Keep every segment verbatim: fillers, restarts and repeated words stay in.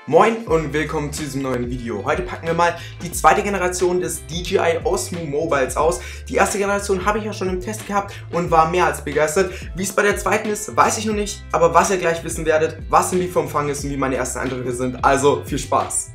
Moin und willkommen zu diesem neuen Video. Heute packen wir mal die zweite Generation des D J I Osmo Mobiles aus. Die erste Generation habe ich ja schon im Test gehabt und war mehr als begeistert. Wie es bei der zweiten ist, weiß ich noch nicht, aber was ihr gleich wissen werdet, was im Lieferumfang ist und wie meine ersten Eindrücke sind. Also viel Spaß!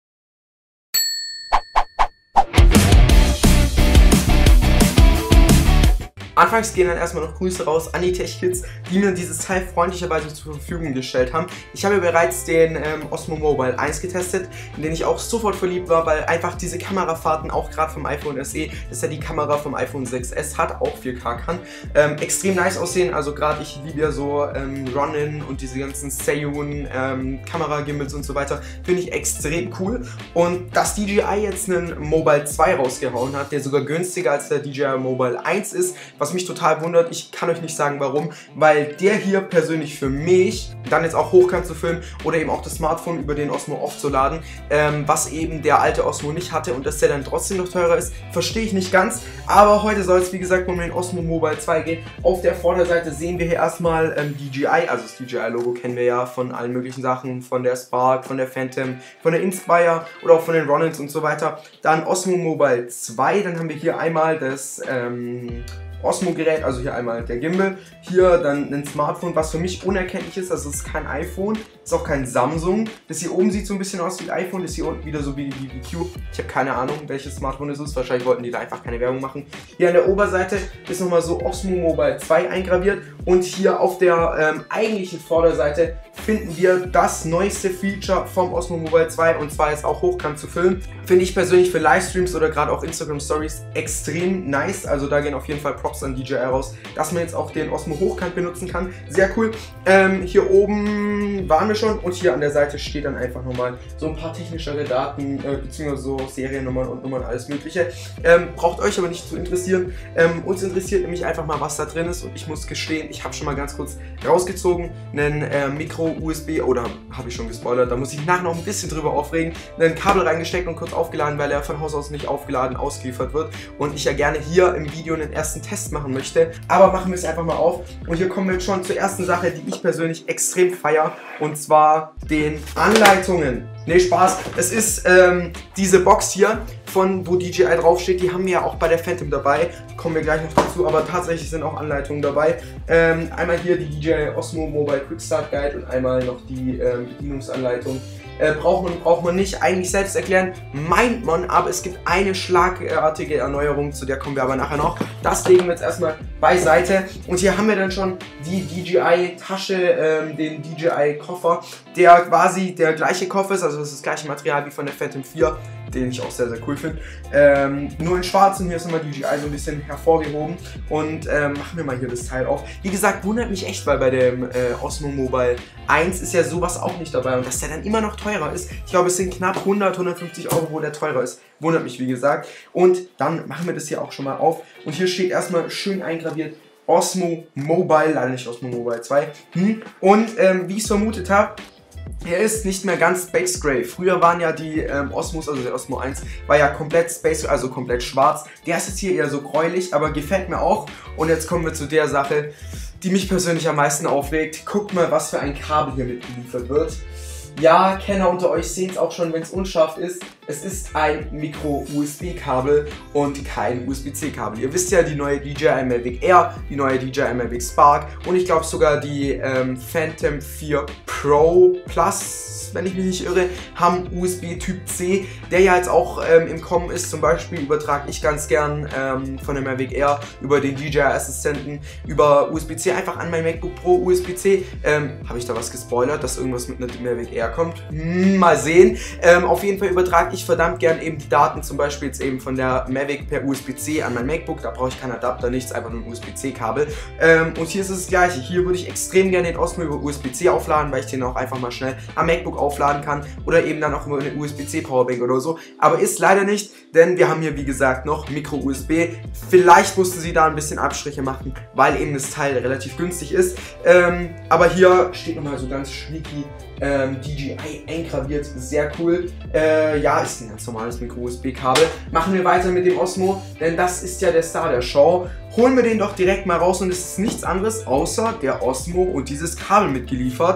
Anfangs gehen dann erstmal noch Grüße raus an die Tech-Kids, die mir dieses Teil freundlicherweise zur Verfügung gestellt haben. Ich habe bereits den ähm, Osmo Mobile eins getestet, in den ich auch sofort verliebt war, weil einfach diese Kamerafahrten, auch gerade vom iPhone S E, das ja die Kamera vom iPhone sechs S hat, auch vier K kann, ähm, extrem nice aussehen. Also gerade ich liebe ja so ähm, Ronin und diese ganzen Seiyun, ähm, Kameragimbals und so weiter, finde ich extrem cool. Und dass D J I jetzt einen Mobile zwei rausgehauen hat, der sogar günstiger als der D J I Mobile eins ist, was mich total wundert, ich kann euch nicht sagen warum, weil der hier persönlich für mich dann jetzt auch hochkant zu filmen oder eben auch das Smartphone über den Osmo aufzuladen, ähm, was eben der alte Osmo nicht hatte und dass der dann trotzdem noch teurer ist, verstehe ich nicht ganz, aber heute soll es wie gesagt um den Osmo Mobile zwei gehen. Auf der Vorderseite sehen wir hier erstmal ähm, D J I, also das D J I-Logo kennen wir ja von allen möglichen Sachen, von der Spark, von der Phantom, von der Inspire oder auch von den Ronins und so weiter. Dann Osmo Mobile zwei, dann haben wir hier einmal das ähm, Osmo-Gerät, also hier einmal der Gimbal, hier dann ein Smartphone, was für mich unerkenntlich ist, also es ist kein iPhone, ist auch kein Samsung. Das hier oben sieht so ein bisschen aus wie ein iPhone, das hier unten wieder so wie die B B Q. Ich habe keine Ahnung, welches Smartphone es ist, wahrscheinlich wollten die da einfach keine Werbung machen. Hier an der Oberseite ist nochmal so Osmo Mobile zwei eingraviert und hier auf der ähm, eigentlichen Vorderseite finden wir das neueste Feature vom Osmo Mobile zwei und zwar jetzt auch hochkant zu filmen. Finde ich persönlich für Livestreams oder gerade auch Instagram Stories extrem nice, also da gehen auf jeden Fall Props an D J I raus, dass man jetzt auch den Osmo hochkant benutzen kann. Sehr cool. Ähm, hier oben waren wir schon und hier an der Seite steht dann einfach nochmal so ein paar technischere Daten, äh, beziehungsweise so Seriennummern und Nummern, alles mögliche. Ähm, braucht euch aber nicht zu interessieren. Ähm, uns interessiert nämlich einfach mal, was da drin ist und ich muss gestehen, ich habe schon mal ganz kurz rausgezogen, einen äh, Micro-U S B, oder habe ich schon gespoilert, da muss ich nachher noch ein bisschen drüber aufregen, ein Kabel reingesteckt und kurz aufgeladen, weil er von Haus aus nicht aufgeladen ausgeliefert wird und ich ja gerne hier im Video einen ersten Test machen möchte, aber machen wir es einfach mal auf und hier kommen wir jetzt schon zur ersten Sache, die ich persönlich extrem feiere und zwar den Anleitungen. Ne, Spaß, es ist ähm, diese Box hier, von wo D J I draufsteht, die haben wir ja auch bei der Phantom dabei, kommen wir gleich noch dazu, aber tatsächlich sind auch Anleitungen dabei. Ähm, einmal hier die D J I Osmo Mobile Quick Start Guide und einmal noch die ähm, Bedienungsanleitung. Äh, braucht man, braucht man nicht, eigentlich selbst erklären, meint man, aber es gibt eine schlagartige Erneuerung, zu der kommen wir aber nachher noch. Das legen wir jetzt erstmal beiseite und hier haben wir dann schon die D J I Tasche, ähm, den D J I Koffer, der quasi der gleiche Koffer ist, also das ist das gleiche Material wie von der Phantom vier, den ich auch sehr, sehr cool finde. Ähm, nur in schwarz und hier ist nochmal D J I so ein bisschen hervorgehoben und ähm, machen wir mal hier das Teil auf. Wie gesagt, wundert mich echt, weil bei dem äh, Osmo Mobile eins ist ja sowas auch nicht dabei und dass der dann immer noch teurer ist. Ich glaube, es sind knapp hundert, hundertfünfzig Euro, wo der teurer ist. Wundert mich, wie gesagt. Und dann machen wir das hier auch schon mal auf. Und hier steht erstmal schön eingraviert Osmo Mobile, leider nicht Osmo Mobile zwei. Hm. Und ähm, wie ich es vermutet habe, er ist nicht mehr ganz Space Gray. Früher waren ja die ähm, Osmos, also der Osmo eins, war ja komplett Space, also komplett schwarz. Der ist jetzt hier eher so gräulich, aber gefällt mir auch. Und jetzt kommen wir zu der Sache, die mich persönlich am meisten aufregt. Guckt mal, was für ein Kabel hier mitgeliefert wird. Ja, Kenner unter euch sehen es auch schon, wenn es unscharf ist. Es ist ein Micro-U S B-Kabel und kein U S B C Kabel. Ihr wisst ja, die neue D J I Mavic Air, die neue D J I Mavic Spark und ich glaube sogar die ähm, Phantom vier Pro Plus, wenn ich mich nicht irre, haben U S B Typ C, der ja jetzt auch ähm, im Kommen ist. Zum Beispiel übertrage ich ganz gern ähm, von der Mavic Air über den D J I-Assistenten über U S B C einfach an mein MacBook Pro U S B C. Ähm, Habe ich da was gespoilert, dass irgendwas mit einer Mavic Air kommt? Hm, mal sehen. Ähm, auf jeden Fall übertrage ich verdammt gern eben die Daten, zum Beispiel jetzt eben von der Mavic per U S B C an mein MacBook. Da brauche ich keinen Adapter, nichts, einfach nur ein U S B C Kabel. Ähm, und hier ist es das gleiche. Hier würde ich extrem gerne den Osmo über U S B C aufladen, weil ich den auch einfach mal schnell am MacBook aufladen kann oder eben dann auch über eine U S B C Powerbank oder so. Aber ist leider nicht, denn wir haben hier wie gesagt noch Micro-U S B. Vielleicht mussten sie da ein bisschen Abstriche machen, weil eben das Teil relativ günstig ist. Ähm, aber hier steht nochmal so ganz schnicky ähm, D J I eingraviert, sehr cool. Äh, ja, ist ein ganz normales Micro-U S B-Kabel. Machen wir weiter mit dem Osmo, denn das ist ja der Star der Show. Holen wir den doch direkt mal raus und es ist nichts anderes außer der Osmo und dieses Kabel mitgeliefert.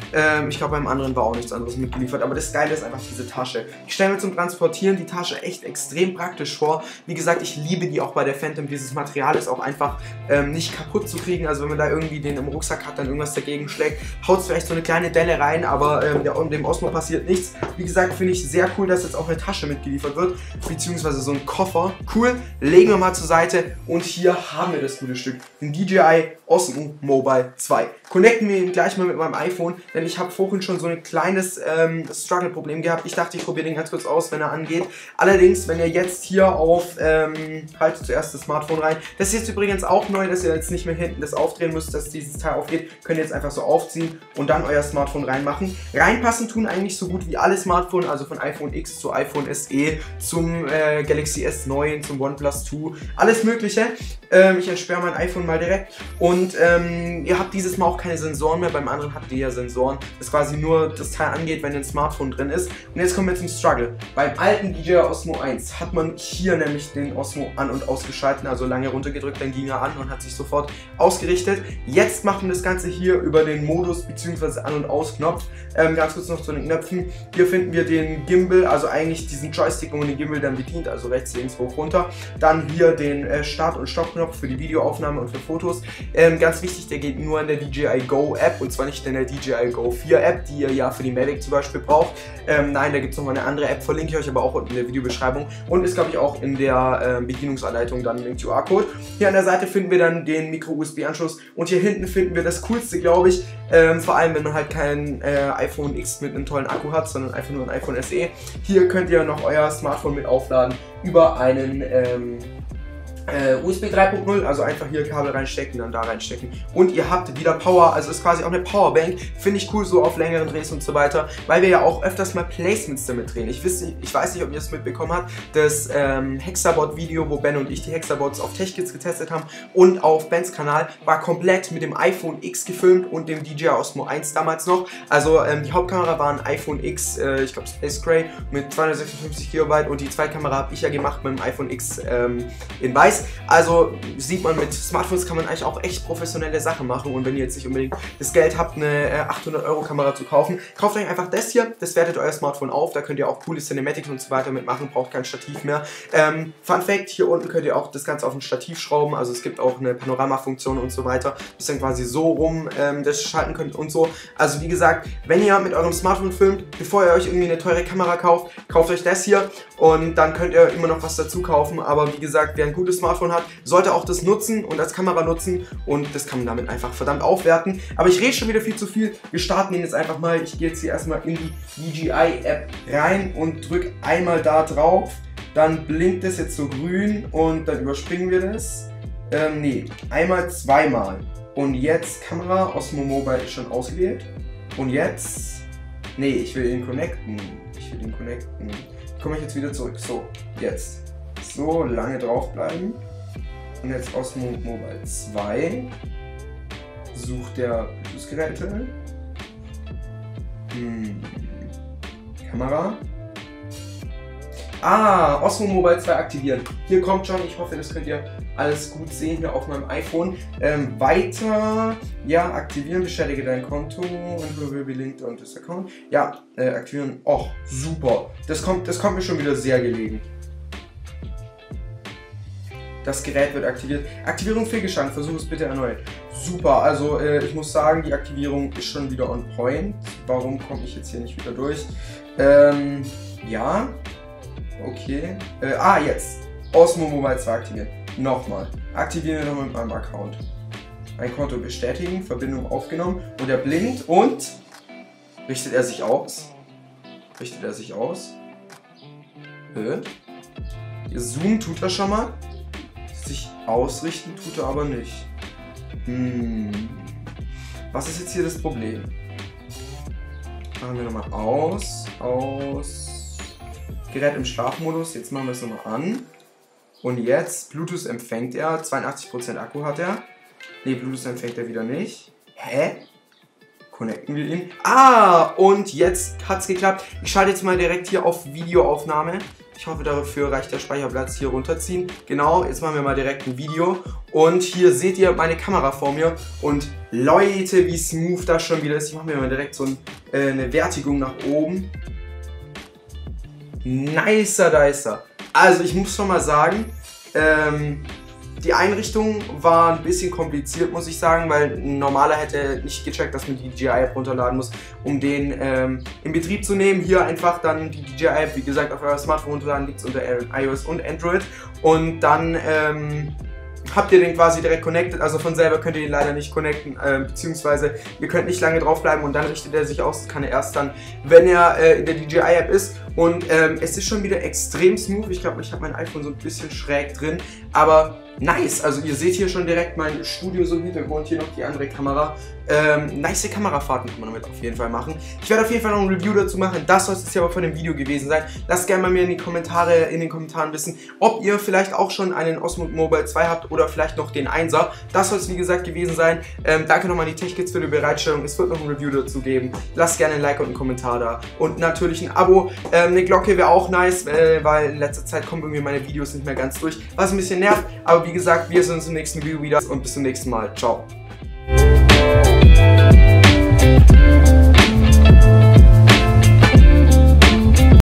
Ähm, ich glaube, beim anderen war auch nichts anderes mitgeliefert. Aber das Geile ist einfach diese Tasche. Ich stelle mir zum Transportieren die Tasche echt extrem praktisch vor. Wie gesagt, ich liebe die auch bei der Phantom. Dieses Material ist auch einfach ähm, nicht kaputt zu kriegen. Also wenn man da irgendwie den im Rucksack hat, dann irgendwas dagegen schlägt, haut es vielleicht so eine kleine Delle rein, aber ähm, ja, dem Osmo passiert nichts. Wie gesagt, finde ich sehr cool, dass jetzt auch eine Tasche mitgeliefert wird, beziehungsweise so ein Koffer. Cool, legen wir mal zur Seite und hier haben wir das gute Stück, den D J I Osmo Mobile zwei. Connecten wir ihn gleich mal mit meinem iPhone, denn ich habe vorhin schon so ein kleines ähm, Struggle-Problem gehabt. Ich dachte, ich probiere den ganz kurz aus, wenn er angeht. Allerdings, wenn ihr jetzt hier auf, ähm, haltet zuerst das Smartphone rein. Das ist jetzt übrigens auch neu, dass ihr jetzt nicht mehr hinten das aufdrehen müsst, dass dieses Teil aufgeht. Könnt ihr jetzt einfach so aufziehen und dann euer Smartphone reinmachen. Reinpassen tun eigentlich so gut wie alle Smartphones, also von iPhone X zu iPhone S E, zum äh, Galaxy S neun, zum OnePlus zwei, alles mögliche. Ähm, ich entsperre mein iPhone mal direkt und ähm, ihr habt dieses Mal auch keine Sensoren mehr, beim anderen habt ihr ja Sensoren, das quasi nur das Teil angeht, wenn ein Smartphone drin ist. Und jetzt kommen wir zum Struggle. Beim alten D J I Osmo eins hat man hier nämlich den Osmo an- und ausgeschalten, also lange runtergedrückt, dann ging er an und hat sich sofort ausgerichtet. Jetzt machen wir das Ganze hier über den Modus bzw. An- und Ausknopf. Ähm, ganz kurz noch zu den Knöpfen. Hier finden wir den Gimbal, also eigentlich diesen Joystick, wo man den Gimbal dann bedient, also rechts, links, hoch, runter. Dann hier den äh, Start- und Stoppknopf für die Videoaufnahme und für Fotos. Ähm, ganz wichtig, der geht nur in der D J I Go App und zwar nicht in der D J I Go vier App, die ihr ja für die Mavic zum Beispiel braucht. Ähm, nein, da gibt es nochmal eine andere App, verlinke ich euch aber auch unten in der Videobeschreibung und ist, glaube ich, auch in der äh, Bedienungsanleitung dann im Q R-Code. Hier an der Seite finden wir dann den Micro-U S B-Anschluss und hier hinten finden wir das Coolste, glaube ich, ähm, vor allem wenn man halt kein äh, iPhone X mit einem tollen Akku hat, sondern einfach nur ein iPhone S E. Hier könnt ihr noch euer Smartphone mit aufladen über einen ähm, Uh, U S B drei Punkt null, also einfach hier Kabel reinstecken, dann da reinstecken und ihr habt wieder Power, also ist quasi auch eine Powerbank, finde ich cool, so auf längeren Drehs und so weiter, weil wir ja auch öfters mal Placements damit drehen. Ich, weiß nicht, ich weiß nicht, ob ihr das mitbekommen habt, das ähm, Hexabot-Video, wo Ben und ich die Hexabots auf TechKids getestet haben und auf Bens Kanal, war komplett mit dem iPhone X gefilmt und dem D J I Osmo eins damals noch, also ähm, die Hauptkamera war ein iPhone X, äh, ich glaube Space Gray mit zweihundertsechsundfünfzig Gigabyte und die Zweitkamera habe ich ja gemacht mit dem iPhone X ähm, in weiß. Also sieht man, mit Smartphones kann man eigentlich auch echt professionelle Sachen machen und wenn ihr jetzt nicht unbedingt das Geld habt, eine achthundert Euro Kamera zu kaufen, kauft euch einfach das hier, das wertet euer Smartphone auf, da könnt ihr auch coole Cinematics und so weiter mitmachen, braucht kein Stativ mehr. Ähm, Fun Fact, hier unten könnt ihr auch das Ganze auf ein Stativ schrauben, also es gibt auch eine Panorama-Funktion und so weiter, bis dann quasi so rum ähm, das schalten könnt und so. Also wie gesagt, wenn ihr mit eurem Smartphone filmt, bevor ihr euch irgendwie eine teure Kamera kauft, kauft euch das hier und dann könnt ihr immer noch was dazu kaufen, aber wie gesagt, wer ein gutes Smartphone hat, sollte auch das nutzen und als Kamera nutzen und das kann man damit einfach verdammt aufwerten. Aber ich rede schon wieder viel zu viel. Wir starten ihn jetzt einfach mal. Ich gehe jetzt hier erstmal in die D J I App rein und drücke einmal da drauf. Dann blinkt es jetzt so grün und dann überspringen wir das. Ähm, nee, einmal zweimal. Und jetzt Kamera, Osmo Mobile ist schon ausgewählt. Und jetzt, nee, ich will ihn connecten. Ich will ihn connecten. Komme ich jetzt wieder zurück. So, jetzt. So, lange draufbleiben. Und jetzt Osmo Mobile zwei. Sucht der Bluetooth-Geräte. Hm. Kamera. Ah, Osmo Mobile zwei aktivieren. Hier kommt schon, ich hoffe, das könnt ihr alles gut sehen hier auf meinem iPhone. Ähm, weiter, ja, aktivieren, bestätige dein Konto und will be linked on this account. Ja, äh, aktivieren. Och, super. Das kommt, das kommt mir schon wieder sehr gelegen. Das Gerät wird aktiviert. Aktivierung fehlgeschlagen, versuche es bitte erneut. Super, also äh, ich muss sagen, die Aktivierung ist schon wieder on point. Warum komme ich jetzt hier nicht wieder durch? Ähm, ja. Okay. Äh, ah, jetzt. Osmo Mobile zwei aktivieren. Nochmal. Aktivieren wir nochmal mit meinem Account. Ein Konto bestätigen, Verbindung aufgenommen. Und er blinkt und richtet er sich aus. Richtet er sich aus. Äh. Zoom tut er schon mal. Sich ausrichten tut er aber nicht. Hm. Was ist jetzt hier das Problem? Machen wir nochmal aus. Aus. Gerät im Schlafmodus. Jetzt machen wir es nochmal an. Und jetzt, Bluetooth empfängt er. zweiundachtzig Prozent Akku hat er. Ne, Bluetooth empfängt er wieder nicht. Hä? Connecten wir ihn. Ah, und jetzt hat es geklappt. Ich schalte jetzt mal direkt hier auf Videoaufnahme. Ich hoffe, dafür reicht der Speicherplatz. Hier runterziehen. Genau, jetzt machen wir mal direkt ein Video. Und hier seht ihr meine Kamera vor mir. Und Leute, wie smooth das schon wieder ist. Ich mache mir mal direkt so ein, äh, eine Wertigung nach oben. Nicer, dicer. Also ich muss schon mal sagen, ähm, die Einrichtung war ein bisschen kompliziert, muss ich sagen, weil ein normaler hätte nicht gecheckt, dass man die D J I-App runterladen muss, um den ähm, in Betrieb zu nehmen. Hier einfach dann die D J I-App, wie gesagt, auf euer Smartphone runterladen, gibt es unter iOS und Android. Und dann ähm, habt ihr den quasi direkt connected, also von selber könnt ihr ihn leider nicht connecten, äh, beziehungsweise ihr könnt nicht lange draufbleiben und dann richtet er sich aus, das kann er erst dann, wenn er äh, in der D J I-App ist. Und ähm, es ist schon wieder extrem smooth. Ich glaube, ich habe mein iPhone so ein bisschen schräg drin, aber nice. Also ihr seht hier schon direkt mein Studio so im Hintergrund, hier noch die andere Kamera. Ähm, nice Kamerafahrten kann man damit auf jeden Fall machen. Ich werde auf jeden Fall noch ein Review dazu machen. Das soll es jetzt aber von dem Video gewesen sein. Lasst gerne mal mir in die Kommentare, in den Kommentaren wissen, ob ihr vielleicht auch schon einen Osmo Mobile zwei habt oder vielleicht noch den Einser. Das soll es wie gesagt gewesen sein. Ähm, danke nochmal an die Tech-Kids für die Bereitstellung. Es wird noch ein Review dazu geben. Lasst gerne ein Like und einen Kommentar da. Und natürlich ein Abo. Ähm, eine Glocke wäre auch nice, äh, weil in letzter Zeit kommen irgendwie meine Videos nicht mehr ganz durch. Was ein bisschen nervt. Aber wie gesagt, wir sehen uns im nächsten Video wieder und bis zum nächsten Mal. Ciao.